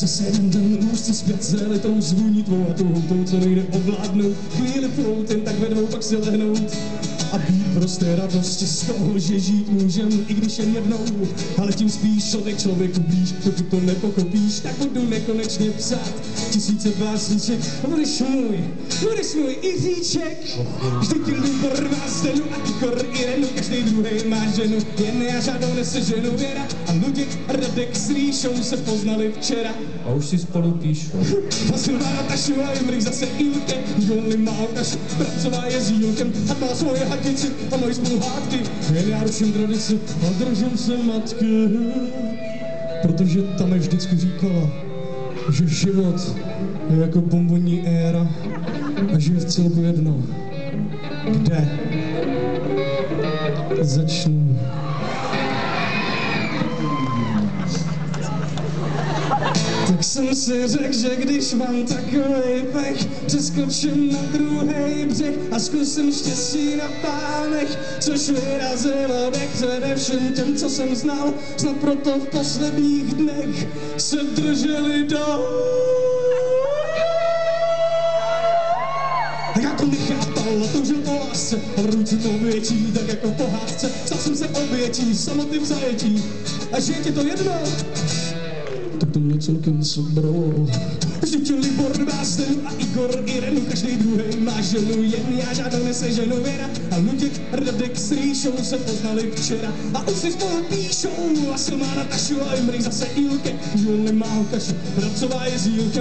Zase jeden den ústy zpět se litou zvůní tvou a tou, co nejde ovládnout. Chvíli půl, ten tak ve dvou pak si lehnout a být prostě radosti z toho, že žít můžem, i když jen jednou. Ale tím spíš člověku blíž, dokud to nepochopíš, tak budu nekonečně psát tisíce básníček. Budeš můj Jiříček. Vždyť jen výbor vás denu a Igor Irenu, každej druhej má ženu, jen já žádnou neseženu. Věra a Luděk a Radek s Ríšou se poznali včera A už si spolu píšou. Silvána Tašu a Jimrich zase Ilke, Jolly má Alkaš, Pracová je s Jílkem a má svoje hatici a mají spolu hádky. Jen já ruším tradici a držím se matky, protože ta mi vždycky říkala, že život je jako bombonní éra a že je v celku jedno, kde začnu. Tak jsem si řekl, že když mám takovej pech, přeskočím na druhej břeh a zkusím štěstí na pánech, což vyrazilo dech především těm, co jsem znal, snad proto v posledních dnech se drželi dál. Já to nechápal a toužil po lásce a v ruce to obětí, tak jako pohádce. Stal jsem se obětí, samoty v zajetí a že je ti to jedno, tak to mě celkem sebralo. Vždyť Libor vás denu a Igor Irenu, každej druhej má ženu, jen já žádnou neseženu. Věra a Luděk a Radek s Ríšou se poznali včera a už si spolu píšou. A Silvána Tašu a Jimrich zase Ilke, Jolly má Alkaš, Pracová je s Jílkem